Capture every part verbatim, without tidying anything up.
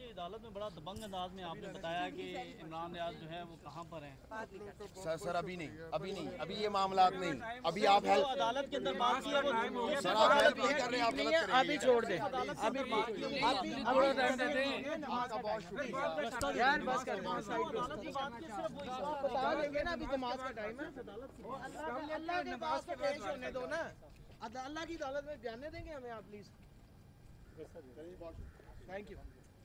अदालत में बड़ा दबंग अंदाज में आपने बताया कि इमरान रियाज जो है वो कहाँ पर हैं। सर सर अभी नहीं अभी नहीं अभी ये मामलात नहीं, अभी आप हेल्प अदालत के अंदर बात की है वो सर आप हेल्प नहीं कर रहे हैं, आप गलत कर रहे हैं। अभी छोड़ दे, अभी अभी थोड़ा टाइम दे दें यार, बस कर दो, बता देंगे ना, अभी नमाज का टाइम है। अल्लाह के पास तो पेश होने दो ना, अल्लाह की अदालत में बयान देंगे हमें आप please. Thank you.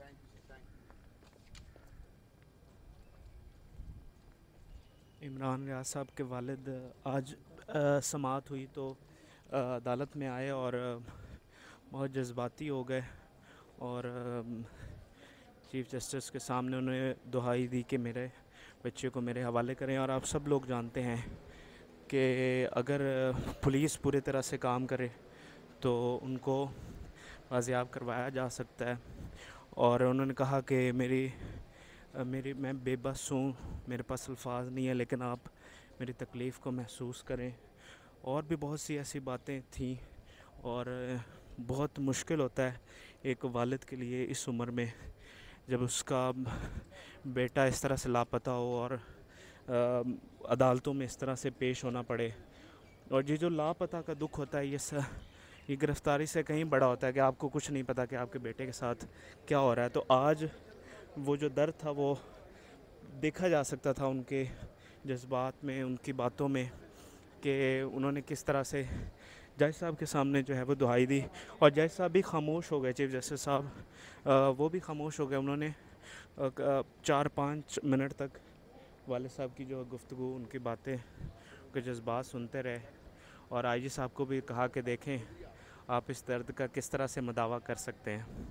Imran Riaz sahab के वालिद आज आ, समाअत हुई तो आ, अदालत में आए और आ, बहुत जज्बाती हो गए और चीफ जस्टिस के सामने उन्होंने दुहाई दी कि मेरे बच्चे को मेरे हवाले करें। और आप सब लोग जानते हैं कि अगर पुलिस पूरी तरह से काम करे तो उनको बाजियाब करवाया जा सकता है। और उन्होंने कहा कि मेरी मेरी मैं बेबस हूँ, मेरे पास अल्फाज नहीं है, लेकिन आप मेरी तकलीफ़ को महसूस करें। और भी बहुत सी ऐसी बातें थी और बहुत मुश्किल होता है एक वालिद के लिए इस उम्र में जब उसका बेटा इस तरह से लापता हो और अदालतों में इस तरह से पेश होना पड़े। और ये जो लापता का दुख होता है ये स, ये गिरफ़्तारी से कहीं बड़ा होता है कि आपको कुछ नहीं पता कि आपके बेटे के साथ क्या हो रहा है। तो आज वो जो दर्द था वो देखा जा सकता था उनके जज्बात में, उनकी बातों में, कि उन्होंने किस तरह से जज साहब के सामने जो है वो दुहाई दी। और जज साहब भी खामोश हो गए, चीफ जस्टिस साहब वो भी खामोश हो गए। उन्होंने चार पाँच मिनट तक वाले साहब की जो गुफ्तगू, उनकी बातें, उनके जज्बात सुनते रहे। और आई जी साहब को भी कहा कि देखें आप इस दर्द का किस तरह से मदावा कर सकते हैं।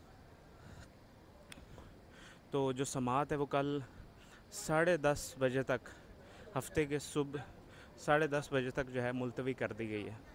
तो जो समाअत है वो कल साढ़े दस बजे तक, हफ्ते के सुबह साढ़े दस बजे तक जो है मुलतवी कर दी गई है।